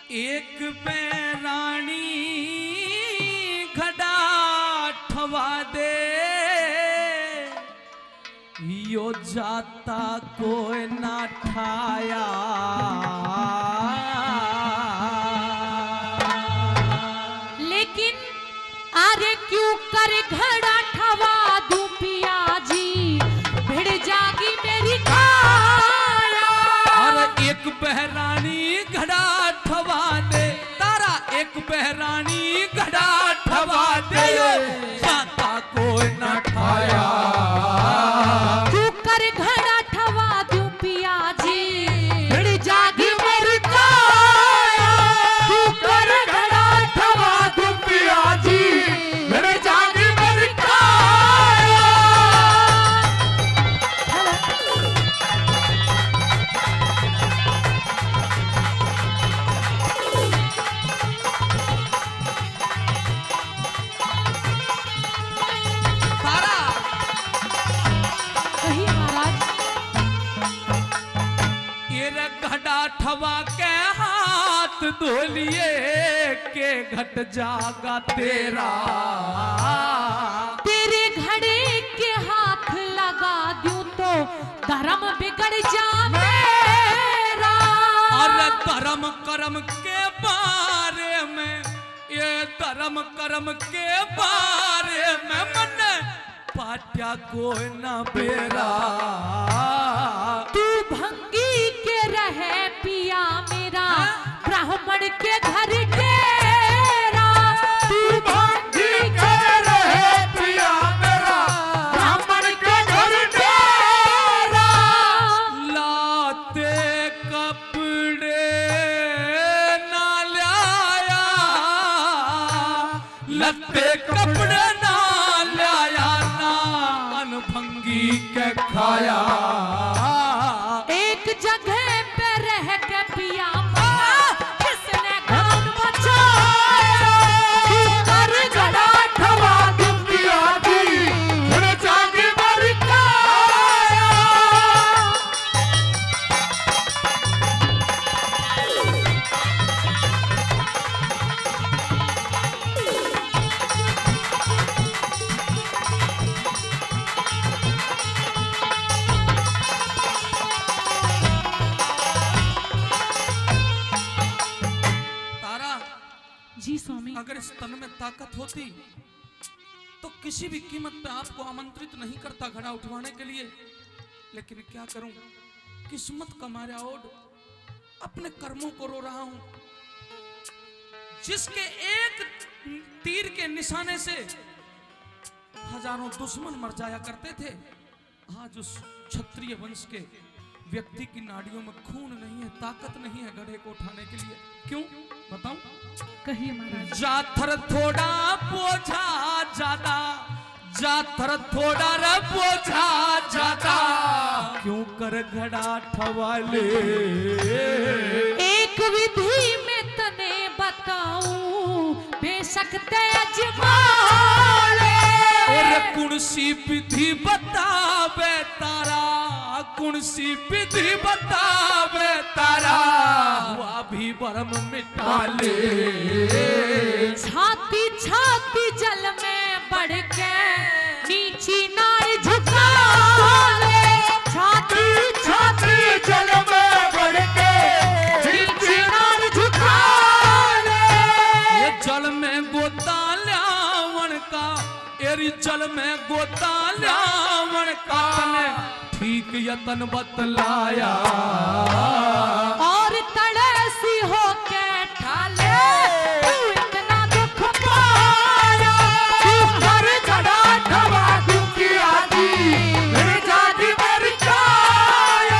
एक बैरानी घड़ा ठवा दे, यो जाता कोई ना ठाया। लेकिन अरे क्यों कर घड़ा ठवा दूं पिया जी, भिड़ जागी मेरी काया। अरे एक बहरानी घड़ा ठवा दे तारा, एक बहरानी घड़ा ठवा दे, यो जाता कोई ना ठाया। क्यों कर घड़ा ठवा दूं पिया जी, भिड़ जागी मेरी काया। क्यों कर घड़ा ठवा दूं पिया जी, भिड़ जागी मेरी काया। तारा कहिए महाराज। ये घड़ा ठवा के हाथ धोलिए के घट जागा तेरा। तेरे घड़े के हाथ लगा दूं तो धर्म बिगड़ जा मेरा। अरे धर्म कर्म के बारे में, ये धर्म कर्म के बारे में मन पाट्या कोई न बेरा। तू भंगी के रहे पिया मेरा, ब्राह्मण के घर डेरा। तू भंगी के रहे पिया मेरा, ब्राह्मण के घर डेरा। लाते कपड़े ना लाया, लत्ते कपड़े ना लाया, ना अनभंगी के खाया। एक जगह पे रह के पिया मेरा, किसने गान बचाया। तू कर घड़ा ठवा दूं पिया जी, भिड़ जागी मेरी काया। तारा जी स्वामी। अगर इस तन में ताकत होती तो किसी भी कीमत पे आपको आमंत्रित नहीं करता घड़ा उठवाने के लिए, लेकिन क्या करूं, किस्मत का मारा ओढ़ अपने कर्मों को रो रहा हूं। जिसके एक तीर के निशाने से हजारों दुश्मन मर जाया करते थे, आज उस क्षत्रिय वंश के व्यक्ति की नाड़ियों में खून नहीं है, ताकत नहीं है घड़े को उठाने के लिए। क्यों बताऊं? कहिए महाराज। जाथर थोड़ा बोझा ज्यादा, जाथर थोड़ा रे बोझा ज्यादा, क्यों कर घड़ा ठवाले। एक विधि में तने बताऊं, बेशक तेज माले। और कौन सी विधि बतावे तारा, कौन सी विधि बतावे तारा, हुआ भी भरम मिटा ले। छाती छाती जल में बढ़ के नीची नार झुका ले। छाती छाती जल में बढ़ के नीची नार झुका ले। ये जल में गोता ल्यावन का, एरी जल में गोता ल्यावन का, तने ठीक यतन बतलाया। और तड़सी होके ठाले, तू इतना दुख पाया। तू हर घड़ा ठवा दूं पिया जी, भिड़ जागी मेरी काया।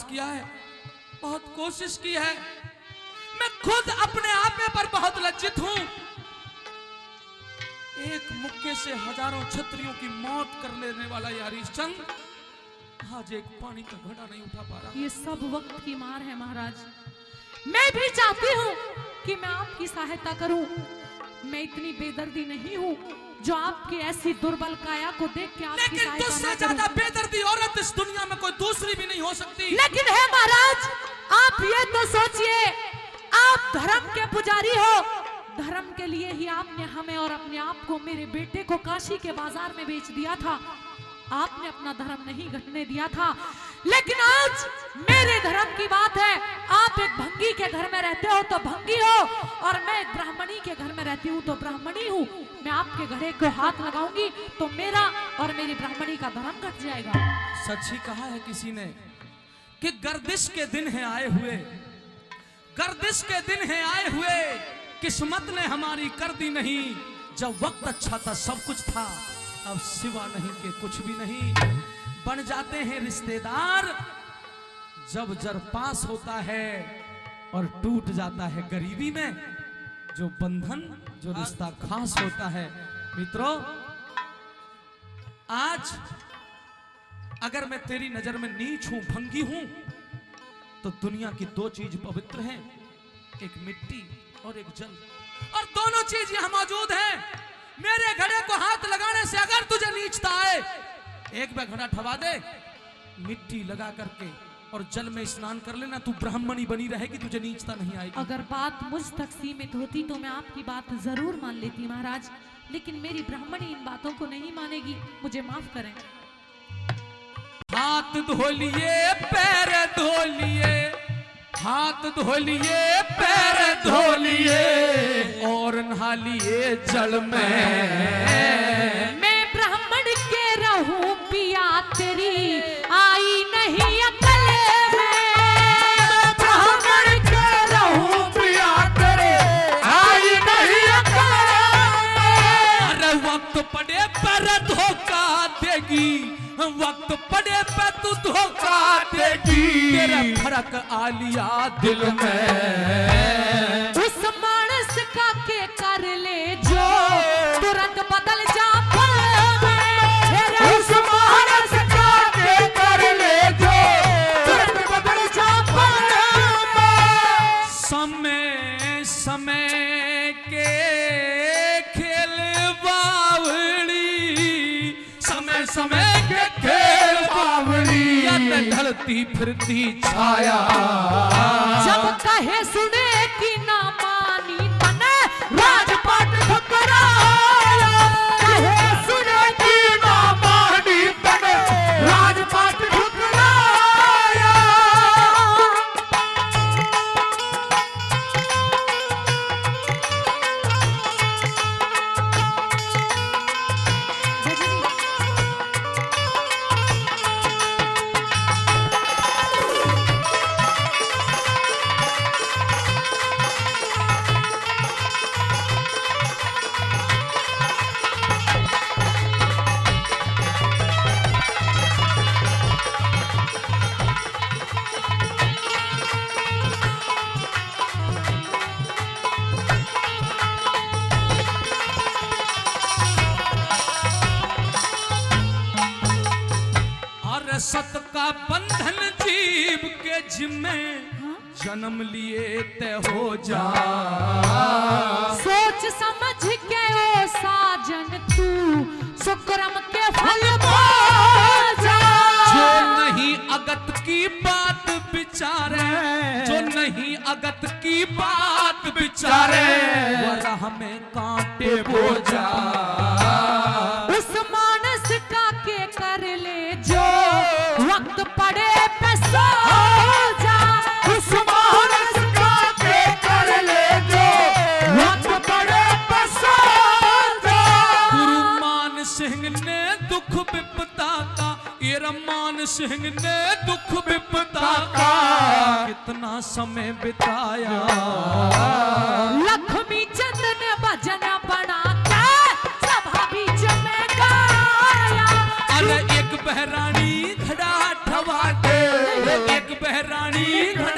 किया है, बहुत कोशिश की है। मैं खुद अपने आप में पर बहुत लज्जित हूं। एक मुक्के से हजारों क्षत्रियों की मौत कर लेने वाला ये हरिश्चंद्र आज एक पानी का घड़ा नहीं उठा पा रहा। ये सब वक्त की मार है महाराज। मैं भी चाहती हूँ कि मैं आपकी सहायता करूं। मैं इतनी बेदर्दी नहीं हूँ जो आपकी ऐसी दुर्बल काया को देख के आपकी लेकिन सहायता तुझसे ना ज्यादा करूं। बेदर्दी औरत इस दुनिया में कोई दूसरी भी नहीं हो सकती। लेकिन है महाराज, आप ये तो सोचिए, आप धर्म के पुजारी हो। धर्म के लिए ही आपने हमें और अपने आप को, मेरे बेटे को काशी के बाजार में बेच दिया था। आपने अपना धर्म नहीं घटने दिया था। लेकिन आज मेरे धर्म की बात है। आप एक भंगी के घर में रहते हो तो भंगी हो, और मैं एक ब्राह्मणी के घर में रहती हूँ तो ब्राह्मणी हूँ। मैं आपके घड़े को हाथ लगाऊंगी तो मेरा और मेरी ब्राह्मणी का धर्म घट जाएगा। सच ही कहा है किसी ने कि गर्दिश के दिन है आए हुए, गर्दिश के दिन है आए हुए, किस्मत ने हमारी कर दी नहीं। जब वक्त अच्छा था सब कुछ था, अब सिवा नहीं के कुछ भी नहीं। बन जाते हैं रिश्तेदार जब जर पास होता है और टूट जाता है गरीबी में। जो बंधन, जो रिश्ता खास होता है। मित्रों, आज अगर मैं तेरी नजर में नीच हूं, भंगी हूं, तो दुनिया की दो चीज पवित्र हैं, एक मिट्टी और एक जल, और दोनों चीज यहां मौजूद हैं। मेरे घड़े को हाथ लगाने से अगर तुझे नीचता आए, एक बार घड़ा ठवा दे, मिट्टी लगा करके और जल में स्नान कर लेना, तू ब्राह्मणी बनी रहेगी, तुझे नीचता नहीं आएगी। अगर बात मुझ तक सीमित होती तो मैं आपकी बात जरूर मान लेती महाराज, लेकिन मेरी ब्राह्मणी इन बातों को नहीं मानेगी। मुझे माफ करें। हाथ धो लिए, पैर धो लिए, हाथ धो लिए, पैर धो लिए, और नहा लिए जल में। मैं ब्राह्मण के रहूं पिया, तेरी आई नहीं अकल में। ब्राह्मण के रहूं पिया, तेरी आई नहीं अकल में। अरे वक्त पड़े पर धोखा देगी, वक्त पड़े पे तू धोखा देगी, तेरा फर्क आ लिया दिल में। उस मानस का के कर ले जो तुरंत बदल जा पल में। उस मानस का के कर ले जो तुरंत बदल जा पल में। समय समय के खेल बावड़ी, समय समय के खेल बावड़ी, ढलती फिरती छाया। जब कहे सुने कि ना मानी तने राजपाट ठुकराया। कहे सुने कि ना मानी तने राजपाट ठुकराया। सत का बंधन जीव के जिम्मे, जन्म लिए तय हो जा। सोच समझ के ओ साजन तू सुक्रम के फल पा जा। जो नहीं अगत की बात विचारे, जो नहीं अगत की बात विचारे, वह हमें कांटे बोझा। उस मानस का के कर ले जो वक्त पड़े पे सो जा। उस मानस का के कर ले जो वक्त पड़े पे सो जा। गुरु मान सिंह ने दुख विपदा का, ये रमान सिंह ने दुख विपदा का कितना समय बिताया। लक्ष्मी चंद ने भजन बना के सभा बीच में गाया। अरे एक बहरानी घड़ा ठवा के, एक बहरानी रानी घन